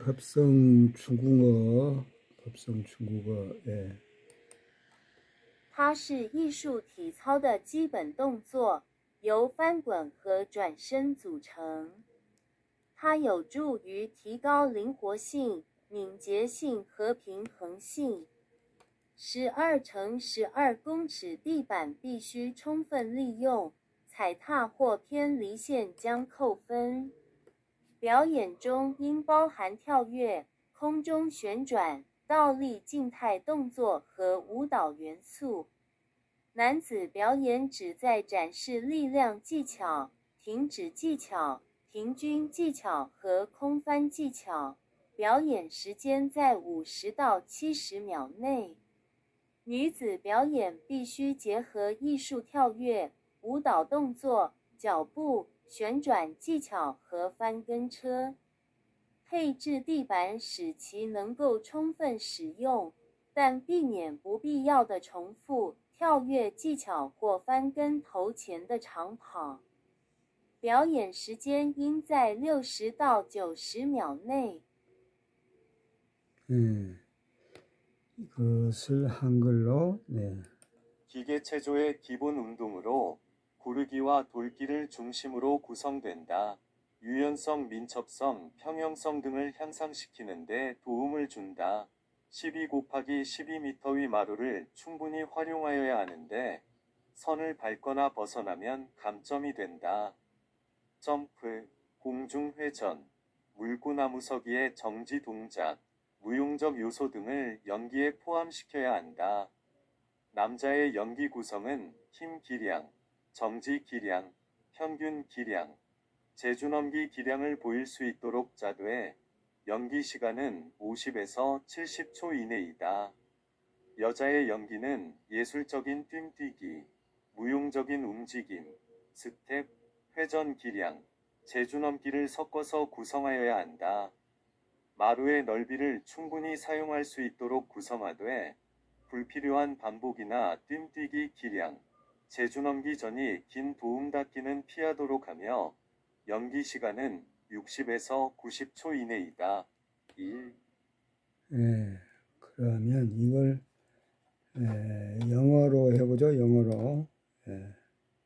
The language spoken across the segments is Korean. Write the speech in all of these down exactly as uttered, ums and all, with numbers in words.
합성 중국어, 합성 중국어, 예. 它是艺术体操的基本动作，由翻滚和转身组成。它有助于提高灵活性、敏捷性和平衡性。十二乘十二公尺地板必须充分利用，踩踏或偏离线将扣分。表演中应包含跳跃、空中旋转、倒立静态动作和舞蹈元素。男子表演旨在展示力量技巧、停止技巧、平均技巧和空翻技巧。表演时间在五十到七十秒内。女子表演必须结合艺术跳跃、舞蹈动作、脚步、旋转技巧和翻跟车。配置地板使其能够充分使用，但避免不必要的重复、跳跃技巧或翻跟头前的长跑。表演时间应在六十到九十秒内。 음, 이것을 한글로, 네. 기계체조의 기본 운동으로 구르기와 돌기를 중심으로 구성된다. 유연성, 민첩성, 평형성 등을 향상시키는 데 도움을 준다. 십이 곱하기 십이 미터 위 마루를 충분히 활용하여야 하는데 선을 밟거나 벗어나면 감점이 된다. 점프, 공중회전, 물구나무서기의 정지 동작, 무용적 요소 등을 연기에 포함시켜야 한다. 남자의 연기 구성은 힘 기량, 정지 기량, 평균 기량, 제주넘기 기량을 보일 수 있도록 짜되 연기 시간은 오십에서 칠십 초 이내이다. 여자의 연기는 예술적인 뜀뛰기, 무용적인 움직임, 스텝, 회전 기량, 제주넘기를 섞어서 구성하여야 한다. 마루의 넓이를 충분히 사용할 수 있도록 구성하되 불필요한 반복이나 뜀뛰기 기량, 제주넘기 전이 긴 도움닫기는 피하도록 하며 연기 시간은 육십에서 구십 초 이내이다. 일. 예, 그러면 이걸 예, 영어로 해보죠. 영어로. 예.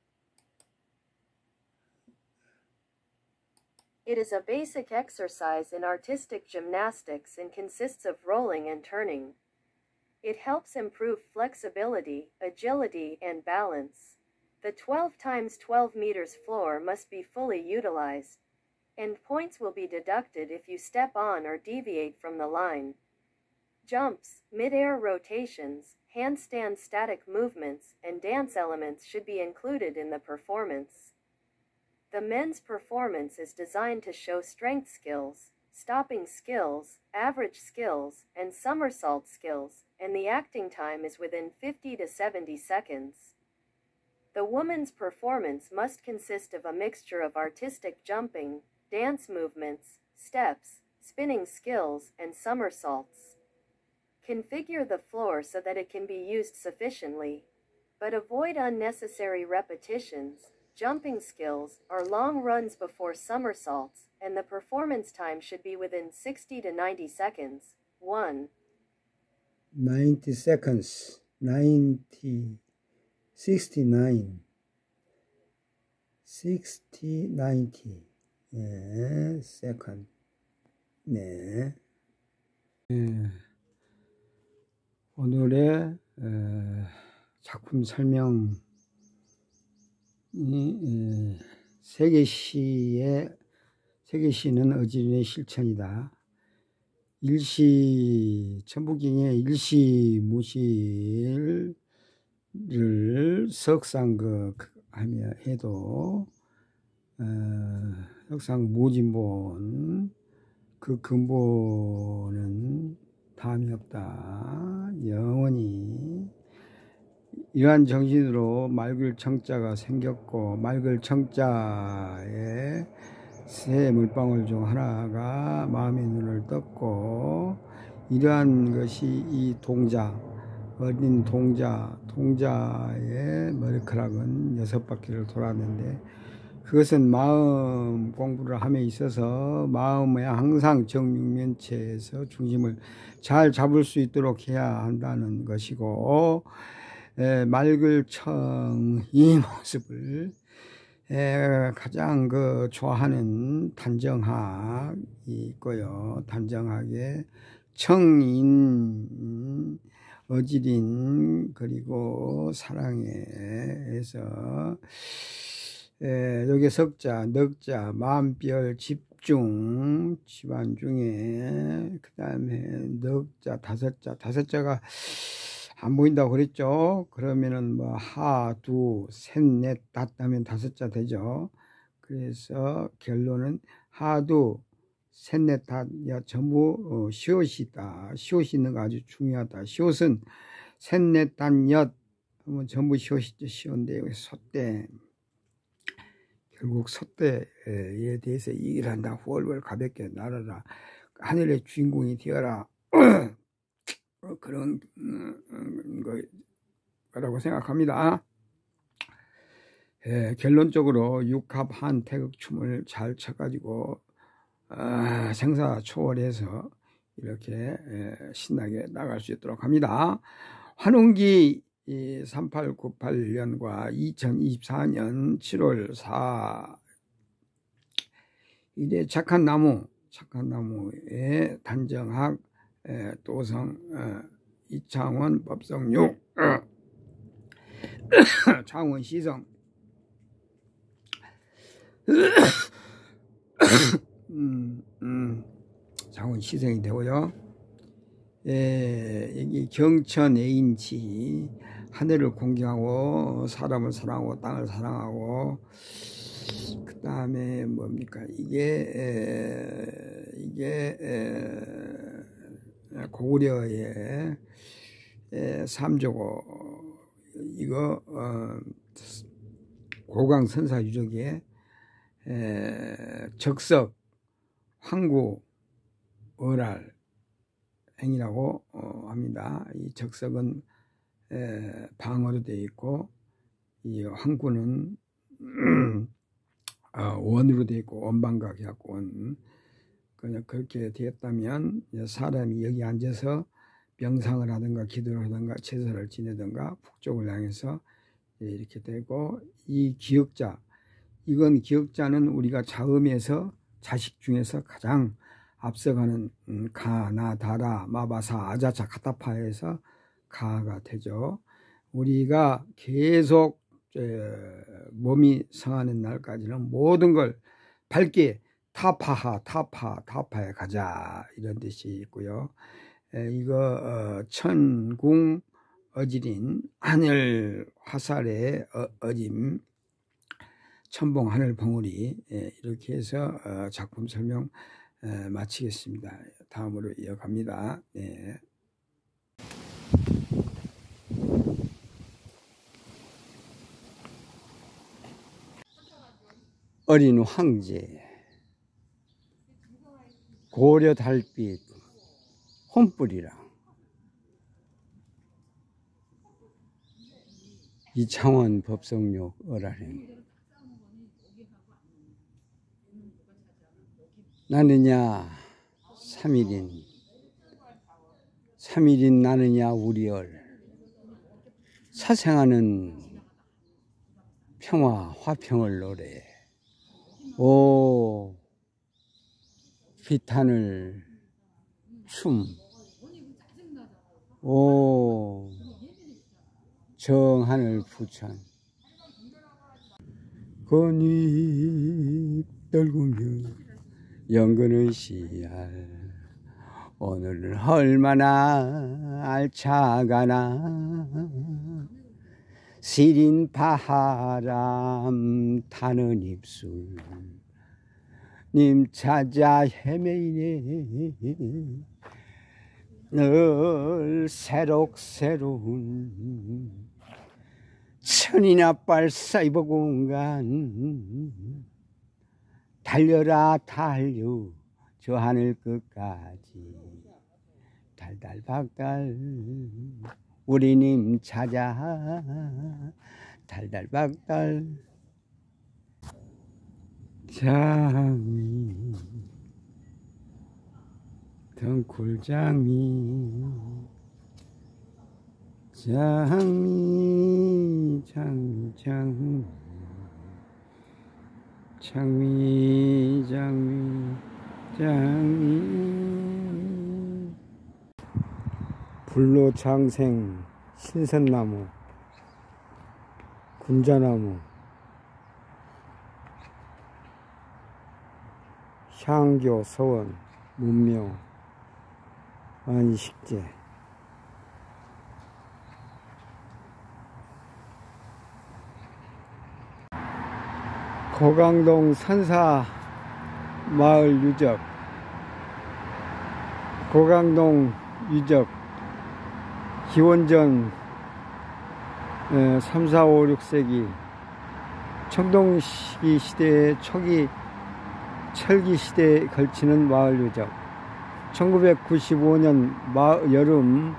It is a basic exercise in artistic gymnastics and consists of rolling and turning. It helps improve flexibility, agility, and balance. The twelve by twelve meters floor must be fully utilized, and points will be deducted if you step on or deviate from the line. Jumps, mid-air rotations, handstand static movements, and dance elements should be included in the performance. The men's performance is designed to show strength skills, stopping skills, average skills, and somersault skills, and the acting time is within fifty to seventy seconds. The woman's performance must consist of a mixture of artistic jumping, dance movements, steps, spinning skills, and somersaults. Configure the floor so that it can be used sufficiently, but avoid unnecessary repetitions, jumping skills, or long runs before somersaults, and the performance time should be within sixty to ninety seconds. one. ninety seconds, ninety, sixty-nine, sixty, ninety, 예, second, 네. 예, 오늘의 에, 작품 설명, 이, 에, 세계시의 세계시는 어지른의 실천이다. 일시 천부경의 일시무실을 석상극 하며 해도 어, 역상무진본 그 근본은 다음이 없다. 영원히 이러한 정신으로 맑을 청자가 생겼고 맑을 청자에 새 물방울 중 하나가 마음의 눈을 떴고 이러한 것이 이 동자, 어린 동자, 동자의 머리카락은 여섯 바퀴를 돌았는데 그것은 마음 공부를 함에 있어서 마음에 항상 정육면체에서 중심을 잘 잡을 수 있도록 해야 한다는 것이고, 에, 맑을청 이 모습을 에, 가장 그 좋아하는 단정학이 있고요. 단정학에 청인, 어지린, 그리고 사랑해에서 에, 여기 석자, 넉자, 마음별, 집중, 집안 중에 그 다음에 넉자, 다섯자, 다섯자가 안 보인다고 그랬죠. 그러면은 뭐 하, 두, 셋, 넷, 닷 하면 다섯자 되죠. 그래서 결론은 하두, 셋, 넷, 닷, 야, 전부 어, 시옷이다. 시옷이 있는 거 아주 중요하다. 시옷은 셋, 넷, 닷, 엿 하면 전부 시옷이죠. 시옷인데 여기 소대, 결국 소대에 대해서 얘기를 한다. 훨훨 가볍게 날아라. 하늘의 주인공이 되어라. 그런 거라고 생각합니다. 예, 결론적으로 육합한 태극춤을 잘 쳐가지고 아, 생사 초월해서 이렇게 예, 신나게 나갈 수 있도록 합니다. 환웅기 삼팔구팔 년과 이천이십사 년 칠월 사 일에 착한 나무, 착한 나무의 단정학 에, 도성, 어, 이창원, 법성육, 어, 창원 시성, 음, 음, 창원 시성이 되고요. 에, 여기 경천 애인치, 하늘을 공경하고 사람을 사랑하고 땅을 사랑하고, 그 다음에 뭡니까 이게 에, 이게 에, 고구려의 삼조고 이거 어, 고강선사 유적의 적석 황구 어랄 행이라고 어, 합니다. 이 적석은 에, 방어로 되어 있고 이 황구는 어, 원으로 되어 있고 원방각 해갖고 원. 그냥 그렇게 되었다면 사람이 여기 앉아서 명상을 하든가 기도를 하든가 제사를 지내든가 북쪽을 향해서 이렇게 되고, 이 기역자, 이건 기역자는 우리가 자음에서 자식 중에서 가장 앞서가는 가, 나, 다라, 마바사, 아자차, 카타파에서 가가 되죠. 우리가 계속 몸이 성하는 날까지는 모든 걸 밝게 타파하, 타파, 타파에 가자 이런 뜻이 있고요. 에, 이거 어, 천궁 어지린 하늘 화살의 어, 어짐 천봉 하늘 봉우리 에, 이렇게 해서 어, 작품 설명 에, 마치겠습니다. 다음으로 이어갑니다. 네. 어린 황제 고려 달빛 혼뿌리라. 이창원 법성록 어라행. 나느냐 삼일인 삼일인 나느냐 우리얼 사생하는 평화 화평을 노래. 오 비탄을 춤, 오 정하늘 부천 건이 떨구며 연근의 씨알 오늘은 얼마나 알차가나 시린 바람 타는 입술 님 찾아 헤매이네 늘 새록새로운 천이나 빨사이버 공간 달려라 달려 저 하늘 끝까지 달달박달 우리님 찾아 달달박달 장미 덩굴장미 장미 장미 장미 장미 장미 장미 불로장생 신선나무 군자나무 향교 서원 문묘 안식제 고강동 산사 마을 유적 고강동 유적 기원전 삼, 사, 오, 육 세기 청동기 시대의 초기 철기 시대에 걸치는 마을 유적 천구백구십오 년 마, 여름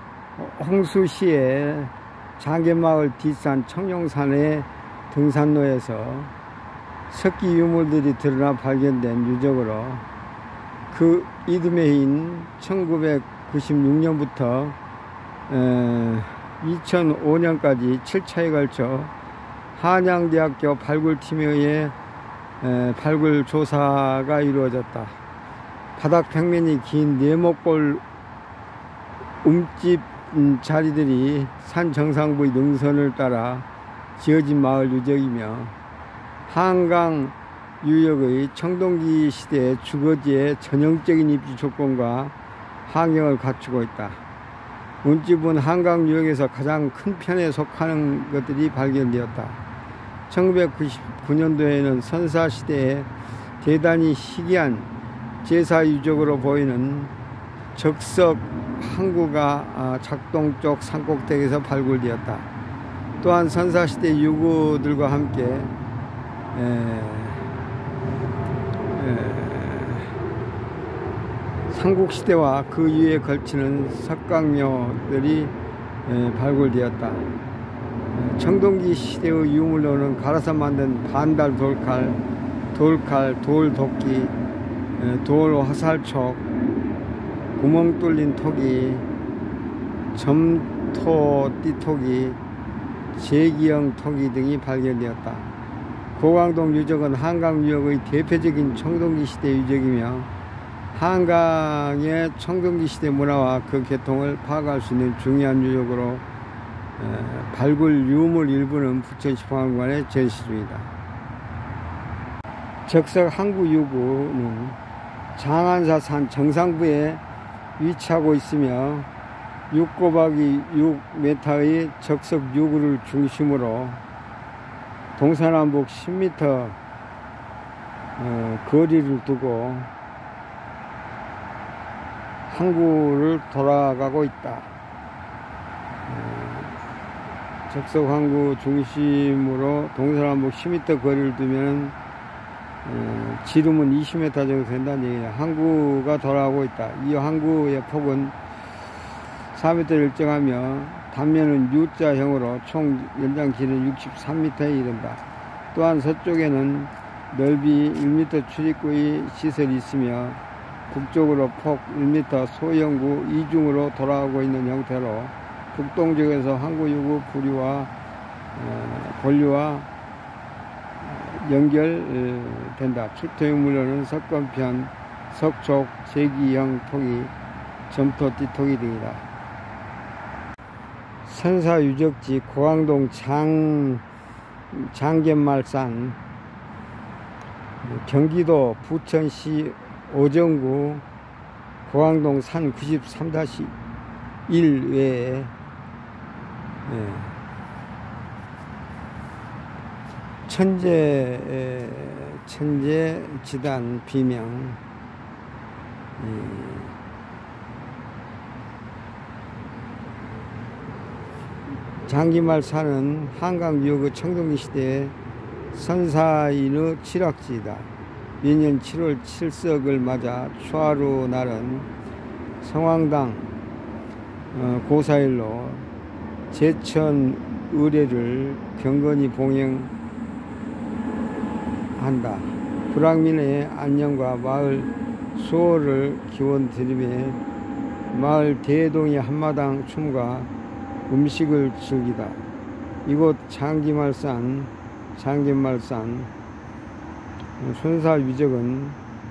홍수시에 장계마을 뒷산 청룡산의 등산로에서 석기 유물들이 드러나 발견된 유적으로 그 이듬해인 천구백구십육 년부터 에, 이천오 년까지 칠 차에 걸쳐 한양대학교 발굴팀에 의해 에, 발굴 조사가 이루어졌다. 바닥 평면이 긴 네모골 움집 자리들이 산 정상부의 능선을 따라 지어진 마을 유적이며 한강 유역의 청동기 시대 주거지의 전형적인 입지 조건과 환경을 갖추고 있다. 문집은 한강 유역에서 가장 큰 편에 속하는 것들이 발견되었다. 천구백구십구 년도에는 선사시대에 대단히 희귀한 제사 유적으로 보이는 적석 항구가 작동 쪽 산꼭대기에서 발굴되었다. 또한 선사시대 유구들과 함께 에, 에, 삼국시대와 그 이후에 걸치는 석강묘들이 에, 발굴되었다. 청동기 시대의 유물로는 갈아서 만든 반달 돌칼, 돌칼, 돌도끼, 돌 화살촉, 구멍 뚫린 토기, 점토 띠토기, 제기형 토기 등이 발견되었다. 고강동 유적은 한강 유역의 대표적인 청동기 시대 유적이며 한강의 청동기 시대 문화와 그 계통을 파악할 수 있는 중요한 유적으로 발굴 유물 일부는 부천시 박물관에 전시 중이다. 적석 항구 유구는 장안사산 정상부에 위치하고 있으며 육 곱하기 육 미터의 적석 유구를 중심으로 동서남북 십 미터 어, 거리를 두고 항구를 돌아가고 있다. 어, 적석 항구 중심으로 동서남북 십 미터 거리를 두면 어, 지름은 이십 미터 정도 된다는 얘기야. 항구가 돌아가고 있다. 이 항구의 폭은 사 미터를 일정하며 단면은 U자형으로 총 연장 길이는 육십삼 미터에 이른다. 또한 서쪽에는 넓이 일 미터 출입구의 시설이 있으며 북쪽으로 폭 일 미터 소형구 이중으로 돌아가고 있는 형태로 북동쪽에서 항구 유구 부류와 어, 본류와 연결된다. 출토유물로는 석건편, 석촉, 제기형 토기, 점토띠 토기 등이다. 선사유적지 고강동 장, 장계말산, 경기도 부천시 오정구 고강동 산 구십삼 다시 일 외에 예. 천재, 천재 지단 비명, 장기말산은 한강 유역의 청동기 시대의 선사인의 칠학지이다. 매년 칠월 칠석을 맞아 추하루 날은 성황당 고사일로 제천 의례를 경건히 봉행한다. 불황민의 안녕과 마을 수호를 기원 드리며 마을 대동의 한마당 춤과 음식을 즐기다. 이곳 장기말산, 장기말산 손사 유적은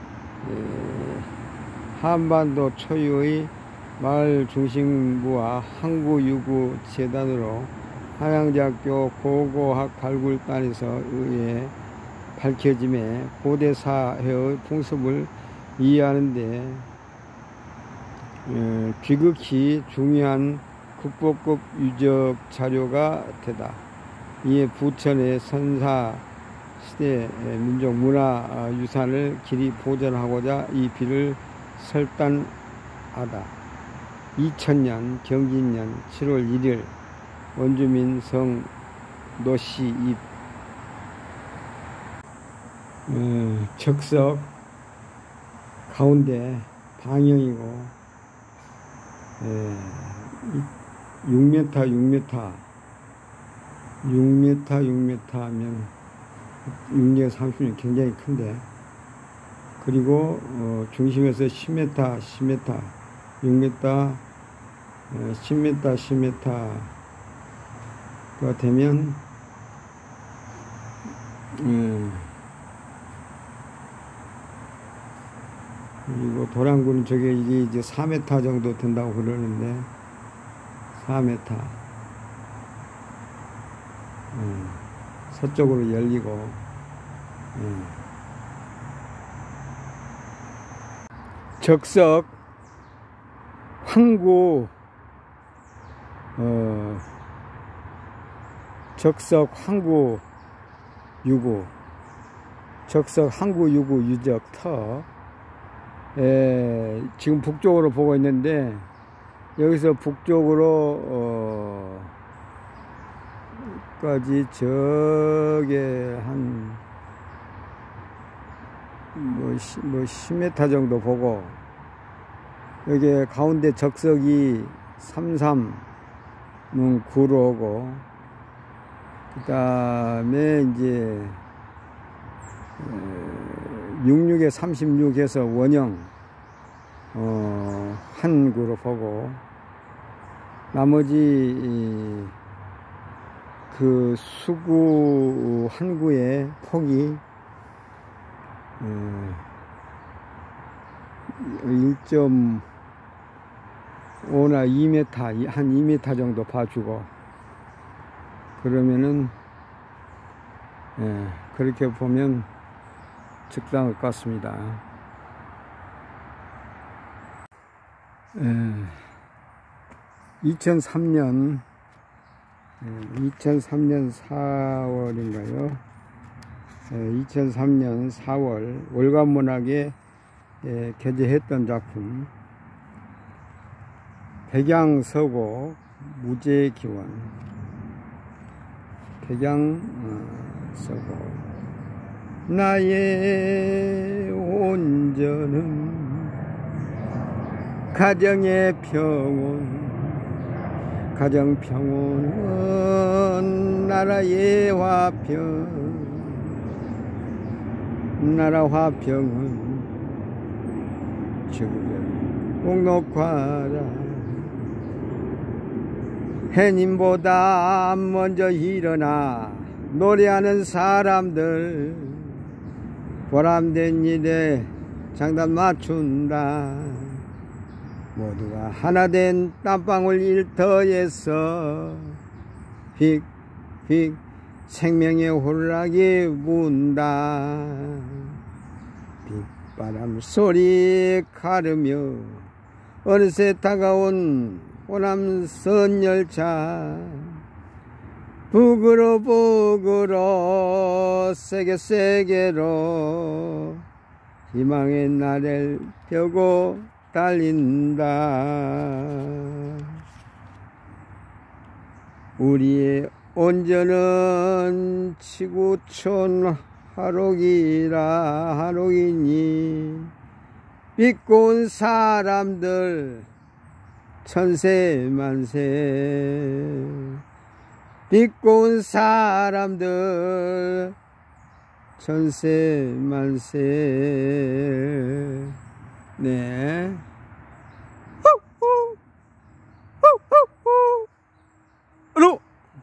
한반도 초유의 마을 중심부와 항구유구 재단으로 한양대학교 고고학 발굴단에서 의해 밝혀짐에 고대 사회의 풍습을 이해하는 데 비극히 중요한 국보급 유적 자료가 되다. 이에 부천의 선사 시대 민족 문화 유산을 길이 보존하고자 이 비를 설단하다. 이천 년 경진년 칠월 일일 원주민 성 노씨 입 어, 적석 가운데 방형이고 에, 육 미터 육 미터 육 미터 육 미터 하면 육 년 삼십 년 굉장히 큰데, 그리고 어, 중심에서 십 미터 십 미터 육 미터 어, 십 미터 십 미터가 되면 음, 그리고 도랑군은 저게 이게 이제 사 미터 정도 된다고 그러는데 사 미터 음, 서쪽으로 열리고 음. 적석 항구 어, 적석 항구 유구 적석 항구 유구 유적 터 에, 지금 북쪽으로 보고 있는데 여기서 북쪽으로 어, 까지 저게 한 뭐, 뭐 십 미터 정도 보고, 여기 가운데 적석이 삼십삼 문 구로 오고, 그 다음에 이제 육십육에 삼십육 해서 원형 어, 한 구로 보고, 나머지 그 수구 한 구의 폭이 일 점 오나 이 미터, 한 이 미터 정도 봐주고, 그러면은 예, 그렇게 보면 적당할 것 같습니다. 예, 이천삼 년 이천삼 년 사월인가요? 이천삼 년 사월 월간문학에 게재했던 작품 백양서고 무제기원. 백양서고 나의 온전은 가정의 평온, 가정 평온은 나라의 화평, 나라 화평은 주변 공록화라. 해님보다 먼저 일어나 노래하는 사람들, 보람된 일에 장단 맞춘다. 모두가 하나된 땀방울 일터에서 휙휙 생명의 호루라기 문다. 빗바람 소리 가르며 어느새 다가온 호남선 열차, 북으로 북으로 세게 세게로 희망의 나래를 펴고 달린다. 우리의 온전은 지구촌 하록이라 하록이니 믿고 온 사람들 천세만세, 믿고 온 사람들 전세 만세. 네. 으로.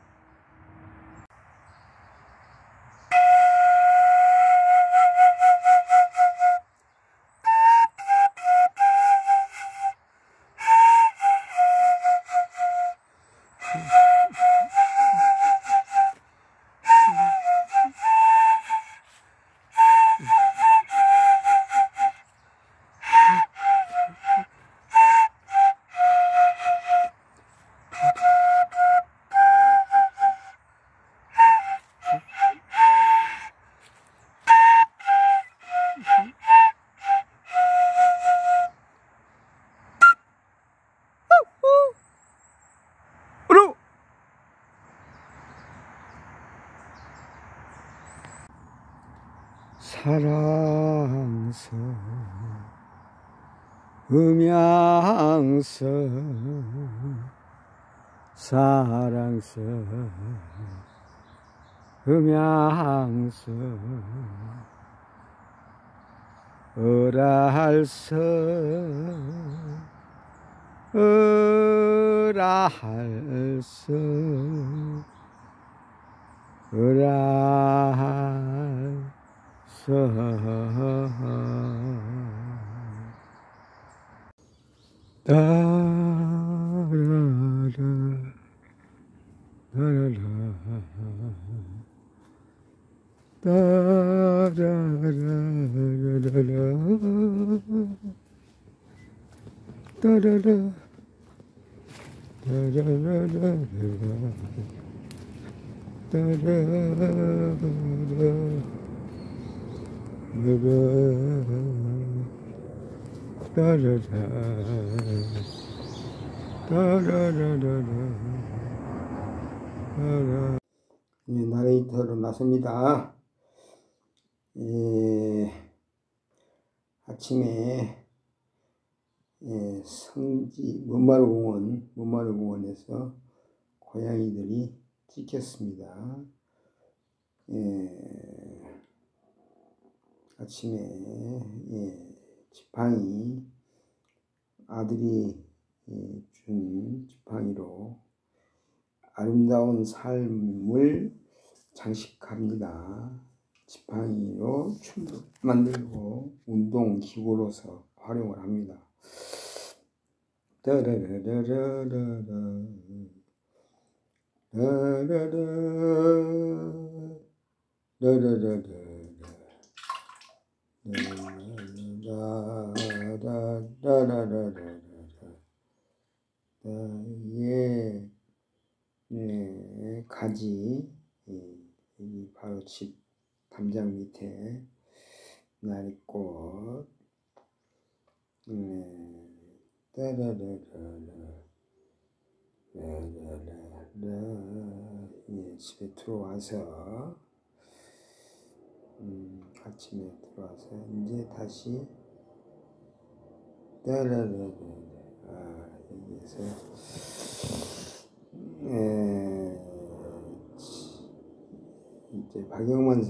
으로. 사랑서 음양서 사랑서 음양서 어라할서 어라할서 어라할서 따라라 따라라 따라라라라라 따라라 네, 나레이터로 나섭니다. 예, 아침에 예, 성지 문마루공원 문마루공원에서 고양이들이 찢겼습니다. 예, 아침에 예, 지팡이 아들이 예, 준 지팡이로 아름다운 삶을 장식합니다. 지팡이로 춤도 만들고 운동 기구로서 활용을 합니다. 따라라라라라 예, 네, 가지, 여기 바로 집 담장 밑에 나리꽃, 네, 따라라라라, 라라라라, 예, 집에 들어와서, 음, 아침에 들어와서 이제 다시 따라라라라, 아, 여기에서 에, 이제 박영만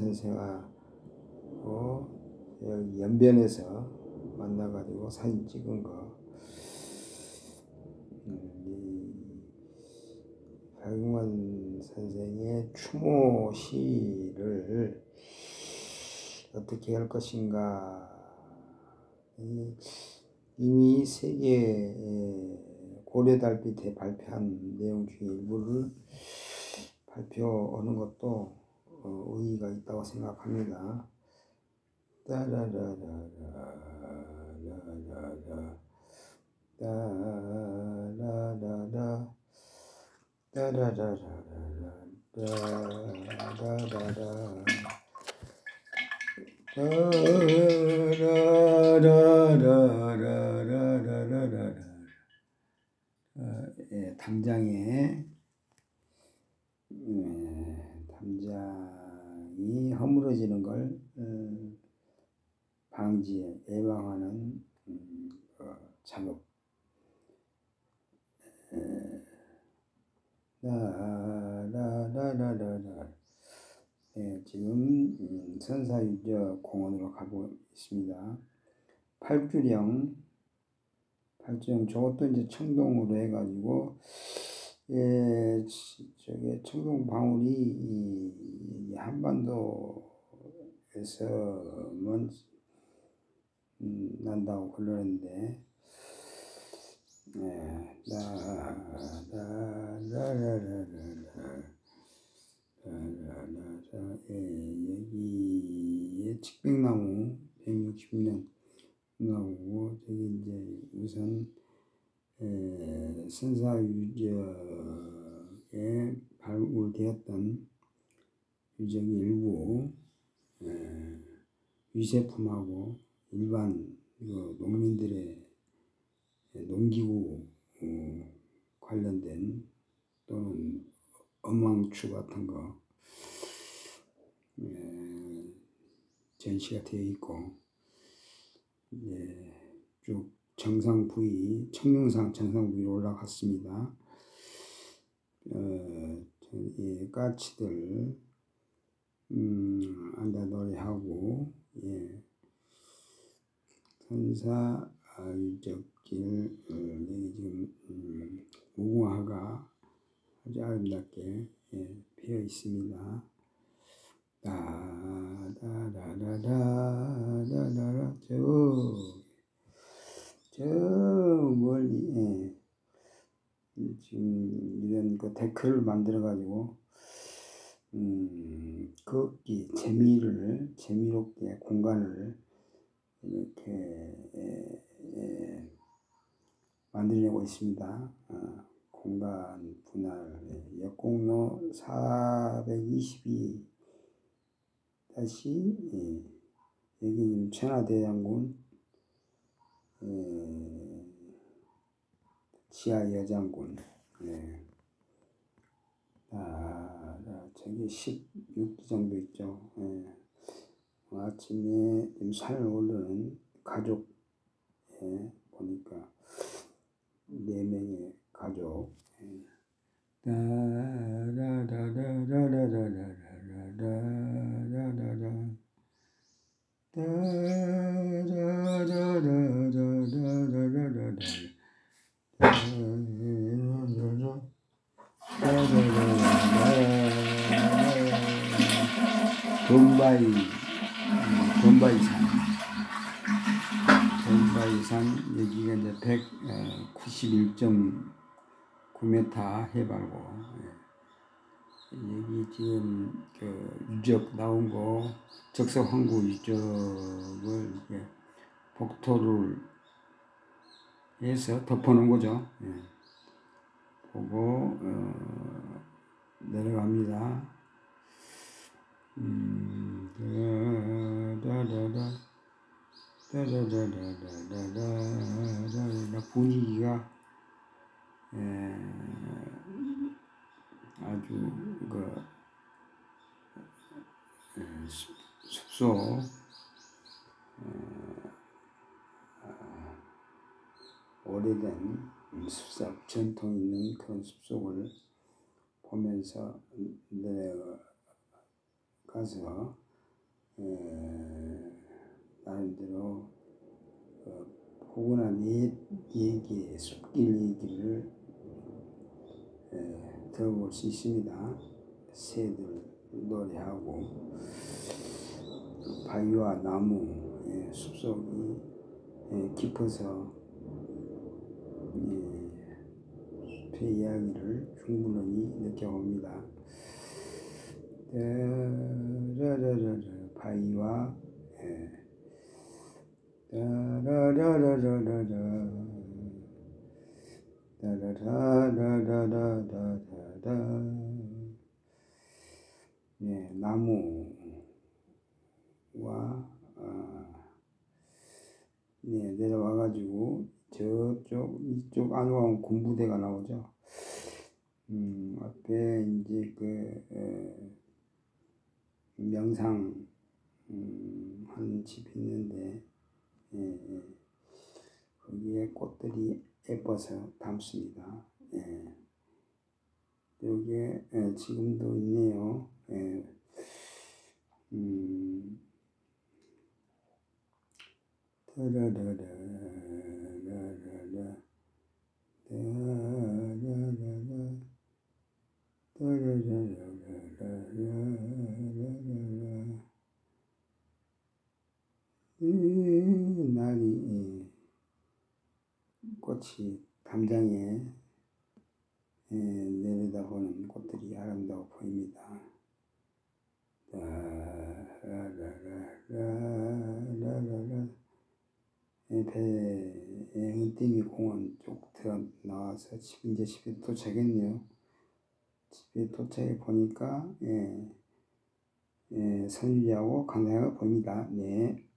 선생하고 여기 연변에서 만나가지고 사진 찍은 거. 음, 이 박영만 선생의 추모 시를 어떻게 할 것인가. 이, 이미 세계 고려달빛에 발표한 내용 중에 일부를 발표하는 것도 어, 의의가 있다고 생각합니다. 따라라라라라라라 따라라라 따라라라라라 따라라라 따라라라라라라라라 어, 예, 담장에 예, 담장이 허물어지는 걸 음, 방지에 예방하는 음, 어, 작업. 라라라라라라 예, 지금 음, 선사유적 공원으로 가고 있습니다. 팔주령, 팔주령 저것도 이제 청동으로 해가지고 예, 저게 청동 방울이 이, 이 한반도에서만 음, 난다고 그러는데 예, 라라라라라라 예, 여기에 측백나무 백육십 년 나오고 저기 이제 우선 에, 선사유적에 발굴되었던 유적의 일부 에, 위세품하고 일반 그 농민들의 농기구 어, 관련된 또는 엄망추 같은 거 에, 전시가 되어 있고 예, 쭉 정상 부위, 청룡산 정상 부위로 올라갔습니다. 어, 이 까치들 음, 앉아 노래하고 예, 선사 유적길 어, 여기 지금 음, 무궁화가 아주 아름답게 예, 피어 있습니다. 다다다다다다다다 저, 저 멀리 예, 지금 이런 그 데크를 만들어 가지고 음, 걷기 재미를 재미롭게 공간을 이렇게 예, 예, 만들려고 있습니다. 어, 공간 분할 예, 역공로 사백이십이 다시 예, 여기 천하대장군 예, 지하여장군 예. 아, 저기 십육 기 정도 있죠. 예. 아침에 산을 오르는 가족 예, 보니까 네 명의 가족 예. 다라라라라라라라라라라라라 돈바이 돈바이산 돈바이산 여기가 이제 백구십일 점 구 미터 해발고 여기 지금 그 유적 나온 거 적석 항구 유적을 이렇게 복토를 해서 덮어놓은 거죠. 예. 보고 어, 내려갑니다. 음, 다다다다 다다다다다다다 분위기가 에, 아주 그 에, 숲속 오래된 숲속 전통 있는 그런 숲속을 보면서 내려가서 에, 나름대로 어, 포근한 옛 얘기, 숲길 얘기를 에, 들어볼 수 있습니다. 새들 노래하고 바위와 나무 예, 숲속이 예, 깊어서 예, 숲의 이야기를 충분히 느껴봅니다. 라라라라 바위와 예, 라라라라라라 라라라라라라라라 네, 나무와 어, 네, 내려와가지고 저쪽 이쪽 안으로 가면 군부대가 나오죠. 음, 앞에 이제 그 에, 명상 음, 하는 집이 있는데 예, 예. 거기에 꽃들이 예뻐서 담습니다. 예. 여기에 예, 지금도 있네요. 예. 음, 따라라라, 라라라, 따라라라, 따라라라라라라라라. 이 날이 꽃이 담장에 예, 내려다보는 꽃들이 아름다워 보입니다. 라라라라라라라. 예, 배에 은띠미 공원 쪽 들어 나와서 집, 이제 집에 도착했네요. 집에 도착해 보니까 예, 예, 선율이하고 강당을 봅니다. 네.